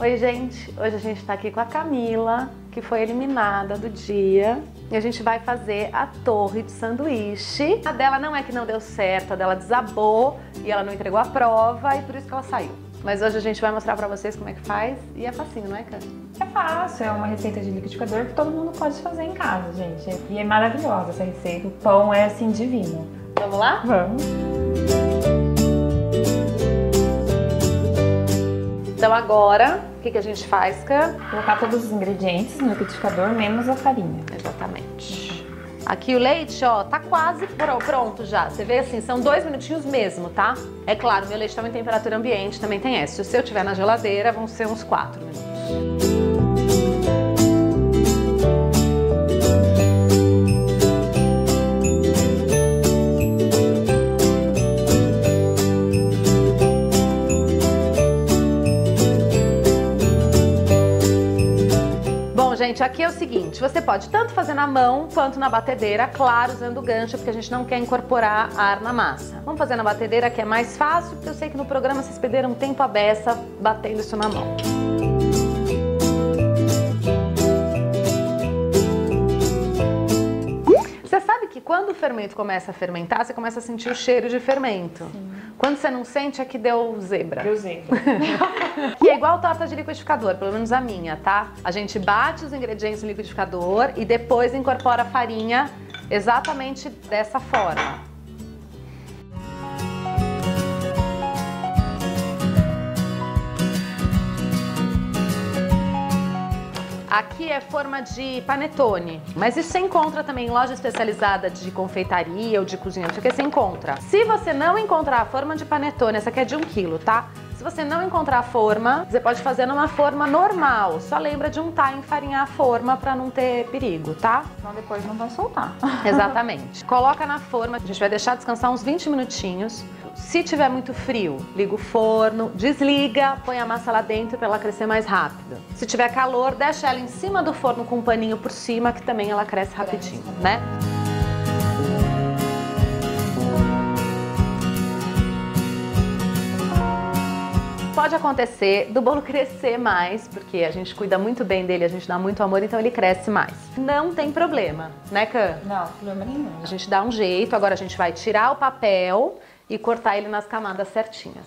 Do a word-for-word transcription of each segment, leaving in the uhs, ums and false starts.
Oi, gente! Hoje a gente tá aqui com a Camila, que foi eliminada do dia. E a gente vai fazer a torre de sanduíche. A dela não é que não deu certo, a dela desabou e ela não entregou a prova e por isso que ela saiu. Mas hoje a gente vai mostrar pra vocês como é que faz e é facinho, não é, Cam? É fácil, é uma receita de liquidificador que todo mundo pode fazer em casa, gente. E é maravilhosa essa receita, o pão é assim divino. Vamos lá? Vamos! Então agora, o que, que a gente faz, Cam? Colocar todos os ingredientes no liquidificador, menos a farinha. Exatamente. Aqui o leite, ó, tá quase pronto já. Você vê assim, são dois minutinhos mesmo, tá? É claro, meu leite estava em temperatura ambiente, também tem essa. Se o seu tiver na geladeira, vão ser uns quatro minutos. Gente, aqui é o seguinte, você pode tanto fazer na mão quanto na batedeira, claro, usando o gancho, porque a gente não quer incorporar ar na massa. Vamos fazer na batedeira, que é mais fácil, porque eu sei que no programa vocês perderam tempo à beça batendo isso na mão. Você sabe que quando o fermento começa a fermentar, você começa a sentir o cheiro de fermento. Sim. Quando você não sente, é que deu zebra. Deu zebra. Que é igual torta de liquidificador, pelo menos a minha, tá? A gente bate os ingredientes no liquidificador e depois incorpora a farinha exatamente dessa forma. Aqui é forma de panetone, mas isso você encontra também em loja especializada de confeitaria ou de cozinha, não sei o que você encontra. Se você não encontrar a forma de panetone, essa aqui é de um quilo, tá? Se você não encontrar a forma, você pode fazer numa forma normal. Só lembra de untar e enfarinhar a forma pra não ter perigo, tá? Senão depois não vai soltar. Exatamente. Coloca na forma, a gente vai deixar descansar uns vinte minutinhos. Se tiver muito frio, liga o forno, desliga, põe a massa lá dentro pra ela crescer mais rápido. Se tiver calor, deixa ela em cima do forno com um paninho por cima, que também ela cresce rapidinho, né? Pode acontecer do bolo crescer mais, porque a gente cuida muito bem dele, a gente dá muito amor, então ele cresce mais. Não tem problema, né, Cam? Não, problema nenhum. A gente dá um jeito, agora a gente vai tirar o papel e cortar ele nas camadas certinhas.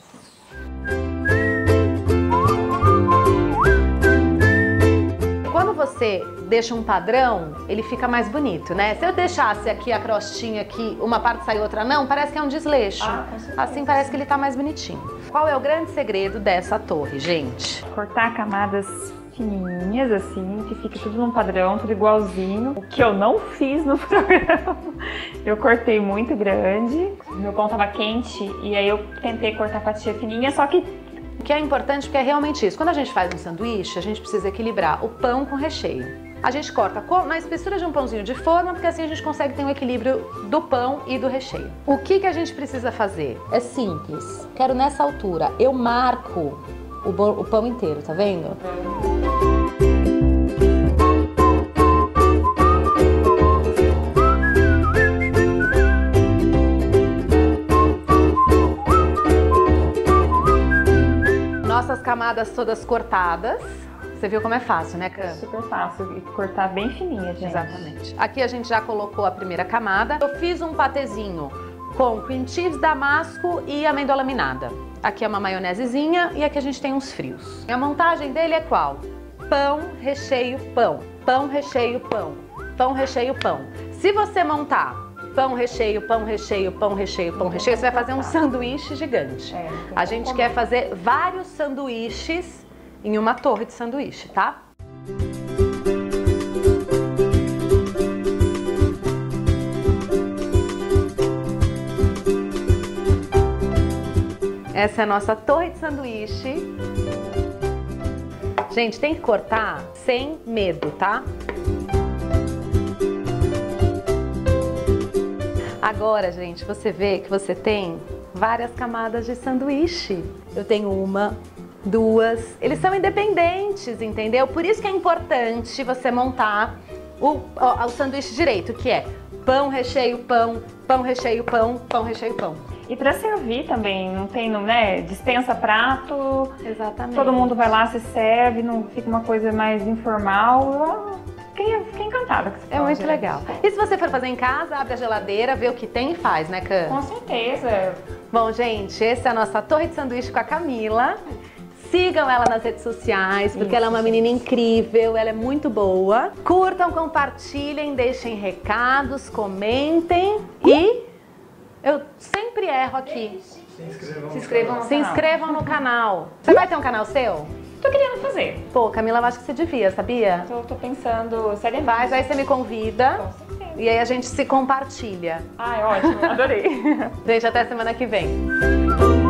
Quando você deixa um padrão, ele fica mais bonito, né? Se eu deixasse aqui a crostinha aqui, uma parte sai outra não, parece que é um desleixo. Ah, com certeza. Assim parece que ele tá mais bonitinho. Qual é o grande segredo dessa torre, gente? Cortar camadas fininhas, assim, que fique tudo num padrão, tudo igualzinho. O que eu não fiz no programa, eu cortei muito grande, meu pão tava quente e aí eu tentei cortar fatia fininha, só que o que é importante porque é realmente isso. Quando a gente faz um sanduíche, a gente precisa equilibrar o pão com o recheio. A gente corta na espessura de um pãozinho de forma, porque assim a gente consegue ter um equilíbrio do pão e do recheio. O que que a gente precisa fazer? É simples. Quero nessa altura, eu marco o, o pão inteiro, tá vendo? Nossas camadas todas cortadas. Você viu como é fácil, né, Cam? Super fácil, e cortar bem fininha, gente. Exatamente. Aqui a gente já colocou a primeira camada. Eu fiz um patezinho com cream cheese, damasco e amêndoa laminada. Aqui é uma maionesezinha e aqui a gente tem uns frios. A montagem dele é qual? Pão, recheio, pão. Pão, recheio, pão. Pão, recheio, pão. Se você montar pão, recheio, pão, recheio, pão, recheio, pão, recheio, você vai fazer um sanduíche gigante. É, a gente quer fazer vários sanduíches em uma torre de sanduíche, tá? Essa é a nossa torre de sanduíche. Gente, tem que cortar sem medo, tá? Agora, gente, você vê que você tem várias camadas de sanduíche. Eu tenho uma, duas. Eles são independentes, entendeu? Por isso que é importante você montar o, o, o sanduíche direito, que é pão, recheio, pão, pão, recheio, pão, pão, recheio, pão. E para servir também, não tem, né, dispensa prato. Exatamente. Todo mundo vai lá, se serve, não fica uma coisa mais informal. Fiquei, fiquei encantada com esse É muito legal. E se você for fazer em casa, abre a geladeira, vê o que tem e faz, né, Cam? Com certeza. Bom, gente, essa é a nossa torre de sanduíche com a Camila. Sigam ela nas redes sociais, porque Isso, ela é uma menina incrível, ela é muito boa. Curtam, compartilhem, deixem recados, comentem e eu sempre erro aqui. Se inscrevam, Se inscrevam no Se canal. inscrevam no canal. Você vai ter um canal seu? Tô querendo fazer. Pô, Camila, eu acho que você devia, sabia? Tô, tô pensando seriamente. Faz, aí você me convida. Com certeza. E aí a gente se compartilha. Ai, ótimo, adorei. Gente, até semana que vem.